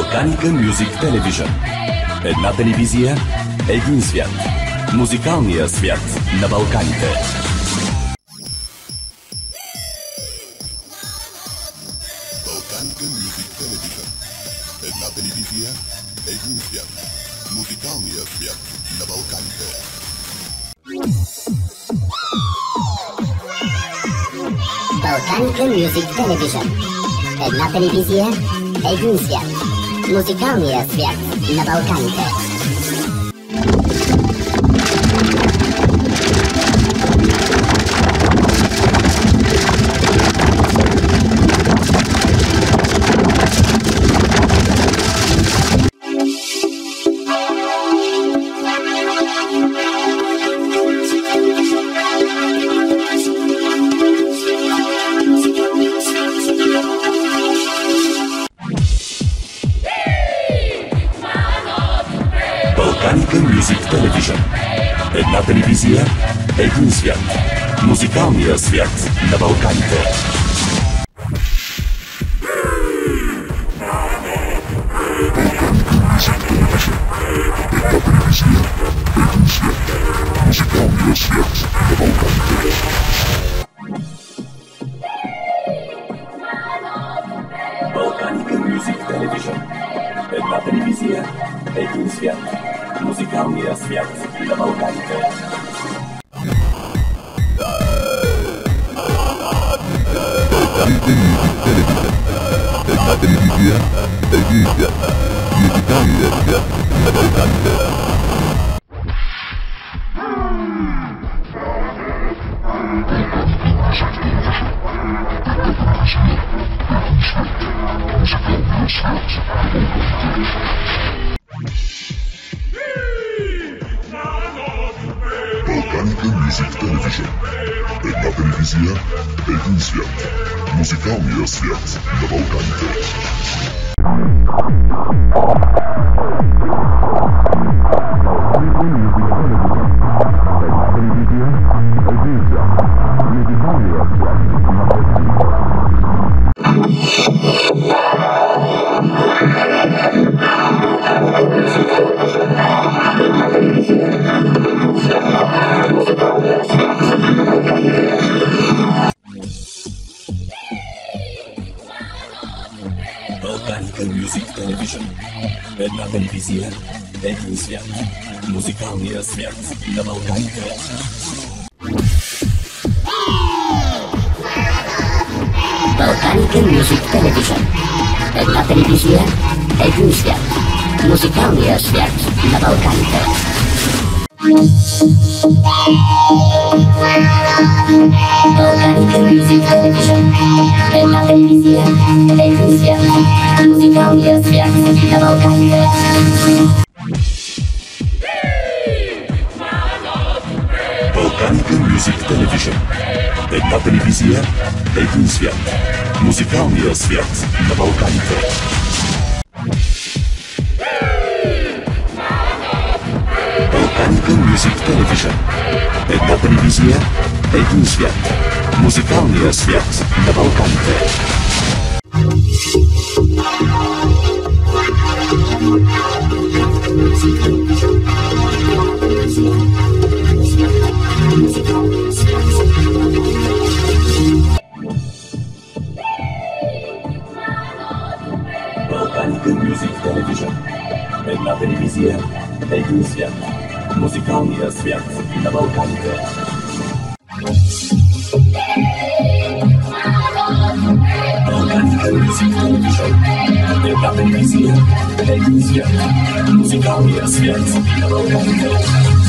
Balkanika Music Television. Една телевизия, един свят. Музикалния свят на Балканите. Balkanika Music Television. Една телевизия, един свят. Музикалния свят на Балканите. Balkanika Music Television. Една телевизия, един свят. Музикалния свят на Балканите. Balkanika Music Television. Една телевизия, един свят. Музикалния свят на Балканите. Balkanika Music Television. Една телевизия, един свят. Музикалния свят на Балканите. Една телевизия, един свят. Музикалния свят на Балканите. Balkanika Music Television. Една телевизия, един свят. Музикалния свят на Балканите. Balkanika Music Television. Една телевизия, един свят. Музикалния свят на Балканите. Balkanika Music Television. Една телевизия, един свят. Музикалния свят на Балканите. Balkanika Music Television. Една телевизия, един свят. Музикалния свят на Балканите. Balkanika Music Television. Една телевизия, един свят. Музикалния свят на Балканите. Balkanika Music Television. Една телевизия, един свят. Музикалния свят на Балканите. Balkanika Music Television. Една телевизия, един свят. Музикалния свят на Балканите. Balkanika Music Television. Една телевизия, един свят. Музикалния свят на Балканите.